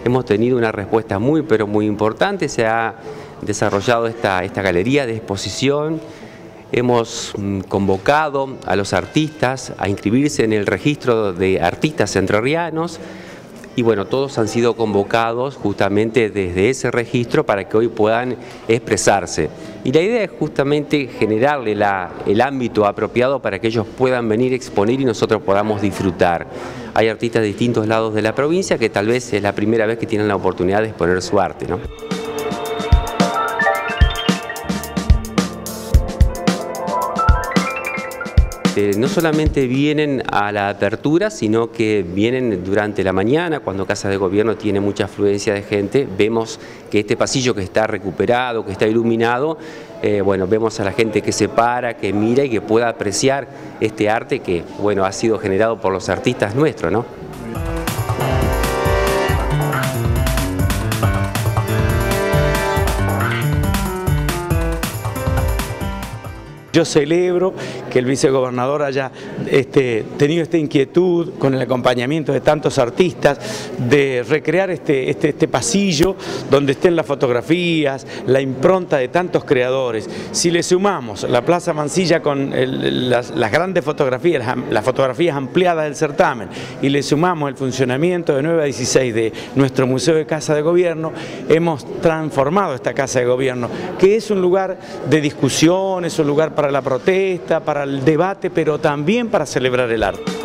hemos tenido una respuesta muy pero muy importante. Se ha desarrollado esta galería de exposición. Hemos convocado a los artistas a inscribirse en el registro de artistas entrerrianos y bueno, todos han sido convocados justamente desde ese registro para que hoy puedan expresarse. Y la idea es justamente generarle el ámbito apropiado para que ellos puedan venir a exponer y nosotros podamos disfrutar. Hay artistas de distintos lados de la provincia que tal vez es la primera vez que tienen la oportunidad de exponer su arte, ¿no? No solamente vienen a la apertura, sino que vienen durante la mañana, cuando Casa de Gobierno tiene mucha afluencia de gente. Vemos que este pasillo que está recuperado, que está iluminado, bueno, vemos a la gente que se para, que mira y que pueda apreciar este arte que, bueno, ha sido generado por los artistas nuestros, ¿no? Yo celebro que el vicegobernador haya tenido esta inquietud con el acompañamiento de tantos artistas de recrear este pasillo donde estén las fotografías, la impronta de tantos creadores. Si le sumamos la Plaza Mansilla con las grandes fotografías, las fotografías ampliadas del certamen, y le sumamos el funcionamiento de 9 a 16 de nuestro Museo de Casa de Gobierno, hemos transformado esta Casa de Gobierno, que es un lugar de discusión, es un lugar para la protesta, para el debate, pero también para celebrar el arte.